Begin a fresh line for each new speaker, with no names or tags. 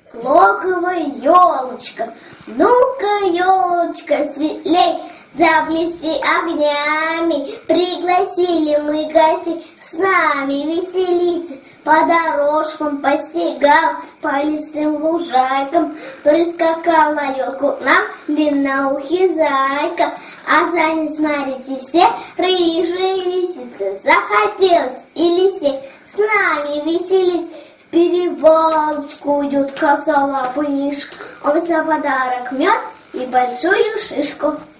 логово елочка. Ну-ка, елочка, светлей, заблести огнями. Пригласили мы гостей с нами веселиться. По дорожкам, по снегам, по лесным лужайкам прискакал на елку нам длинноухий зайка. А за ним, смотрите, все рыжие лисицы. Захотелось и лисе с нами веселиться. В перевалочку идет косолапый мишка. Он за подарок мед и большую шишку.